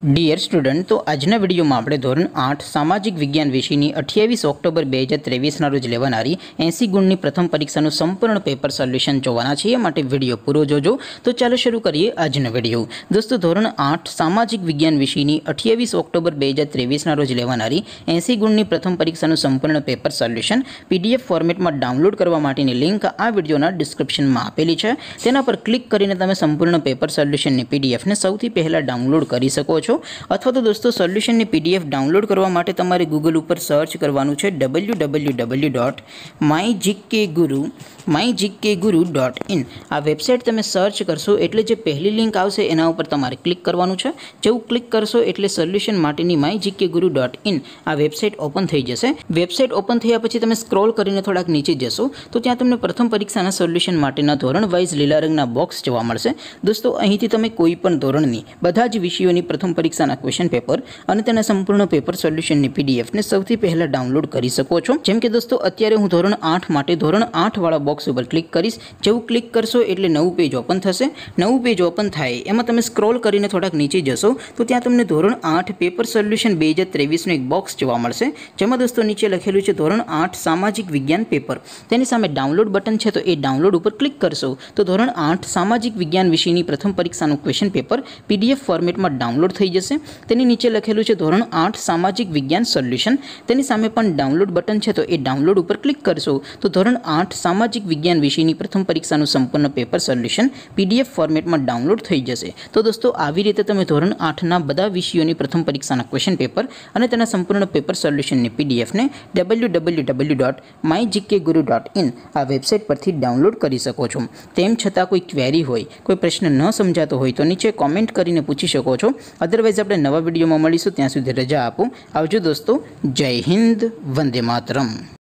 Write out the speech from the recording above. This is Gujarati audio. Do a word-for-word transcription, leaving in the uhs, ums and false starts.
डियर स्टूडेंट, तो आजना विडियो में आपणे धोरण आठ सामाजिक विज्ञान विषयनी अठावीस ऑक्टोबर બે હજાર ત્રેવીસ ना रोज लेवानारी एसी गुणनी प्रथम परीक्षाનું संपूर्ण पेपर सोल्यूशन जोवाना छे। माटे विडियो पूरो जोजो। तो चालो शुरू करिए आजनो विडियो। दोस्तों, धोरण आठ सामाजिक विज्ञान विषयनी अठावीस ऑक्टोबर બે હજાર ત્રેવીસ ना रोज लेवानारी एसी गुणनी प्रथम परीक्षाનું संपूर्ण पेपर सोल्यूशन पीडीएफ फॉर्मेट में डाउनलॉड करवा माटेनी लिंक आ विडियोना डिस्क्रिप्शन में आपेली छे। तेना पर क्लिक करीने तमे संपूर्ण पेपर सोल्यूशननी पीडीएफ ने सौथी पहला डाउनलॉड करी सको छो। अथवा तो दोस्तों सोल्यूशन ने पीडीएफ डाउनलॉड करवा माटे तमारे गूगल पर सर्च करवानुं छे W W W dot my GK Guru my GK Guru dot in. आ वेबसाइट तमे सर्च करशो एटले जे पहली लिंक आवशे एना उपर तमारे क्लिक करवानुं छे। जेवुं क्लिक करशो एटले सोल्यूशन माटेनी my GK Guru dot in आ वेबसाइट ओपन थई जशे। वेबसाइट ओपन थया पछी तमे स्क्रॉल करीने थोड़ाक नीचे जशो तो त्यां तमने प्रथम परीक्षाना सोल्यूशन माटेना धोरण वाइज लीला रंगना बॉक्स जोवा मळशे। दोस्तों, અહીંથી તમે કોઈ પણ ધોરણની બધા જ વિષયોની પ્રથમ પરીક્ષાના ક્વેશ્ચન પેપર અને તેના સંપૂર્ણ પેપર સોલ્યુશનની પીડીએફ ને સૌથી પહેલા ડાઉનલોડ કરી શકો છો। જેમ કે દોસ્તો, અત્યારે હું ધોરણ આઠ માટે ધોરણ આઠ વાળા બોક્સ ઉપર ક્લિક કરીશ। જેવું ક્લિક કરશો એટલે નવું પેજ ઓપન થશે। નવું પેજ ઓપન થાય એમાં તમે સ્ક્રોલ કરીને થોડાક નીચે જશો તો ત્યાં તમને ધોરણ આઠ પેપર સોલ્યુશન બે હજાર ત્રેવીસ નું એક બોક્સ જોવા મળશે। જેમાં દોસ્તો નીચે લખેલું છે ધોરણ આઠ સામાજિક વિજ્ઞાન પેપર। તેની સામે ડાઉનલોડ બટન છે તો એ ડાઉનલોડ ઉપર ક્લિક કરશો તો ધોરણ આઠ સામાજિક વિજ્ઞાન વિષયની પ્રથમ પરીક્ષાનું ક્વેશ્ચન પેપર પીડીએફ ફોર્મેટમાં ડાઉનલોડ થઈ જશે। તેની નીચે લખેલું છે ધોરણ આઠ સામાજિક વિજ્ઞાન સોલ્યુશન। તેની સામે પણ ડાઉનલોડ બટન છે તો એ ડાઉનલોડ ઉપર ક્લિક કરશો તો ધોરણ આઠ સામાજિક વિજ્ઞાન વિષયની પ્રથમ પરીક્ષાનું સંપૂર્ણ પેપર સોલ્યુશન પીડીએફ ફોર્મેટમાં ડાઉનલોડ થઈ જશે। તો દોસ્તો, આવી રીતે તમે ધોરણ આઠના બધા વિષયોની પ્રથમ પરીક્ષાના ક્વેશ્ચન પેપર અને તેના સંપૂર્ણ પેપર સોલ્યુશનની પીડીએફને W W W dot my GK Guru dot in આ વેબસાઇટ પરથી ડાઉનલોડ કરી શકો છો। તેમ છતાં કોઈ ક્વેરી હોય, કોઈ પ્રશ્ન ન સમજાતો હોય તો નીચે કોમેન્ટ કરીને પૂછી શકો છો। અદરવાઇઝ આપણે નવા વિડીયોમાં મળીશું। ત્યાં સુધી રજા આપો। આવજો દોસ્તો। જય હિન્દ, વંદે માતરમ।